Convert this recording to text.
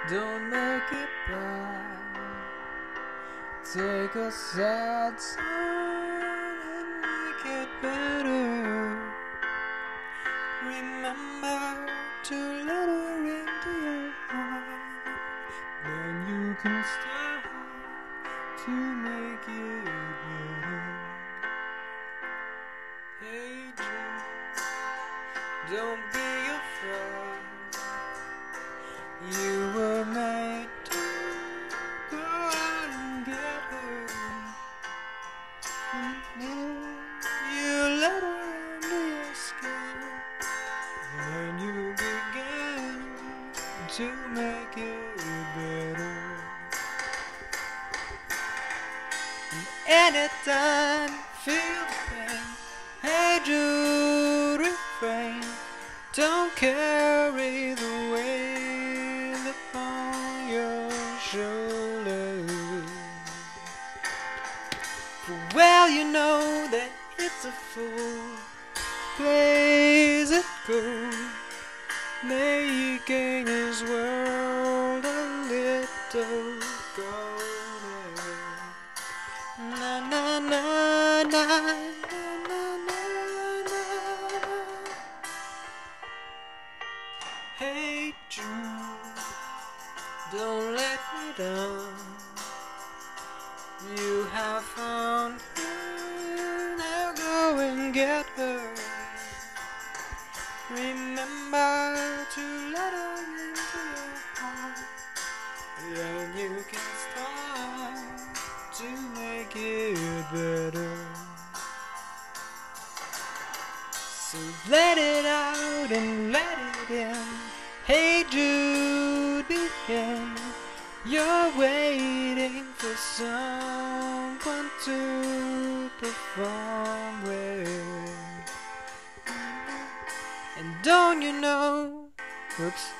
Don't make it bad. Take a sad song and make it better. Remember to let her into your heart. Then you can start to make it better. Hey Jude, don't be afraid. You were made to go out and get her. You let her into your skin, and you began to make it better. And anytime you feel the pain, hey Jude, refrain. Don't carry the weight upon your shoulders. For well you know that it's a fool plays it cool, making his world a little colder. Na na na na. Hey Jude, don't let me down. You have found her, now go and get her. Remember to let her into your heart. Then you can start to make it better. So let it out and let it in. Hey Jude, begin. You're waiting for someone to perform with. And don't you know, oops,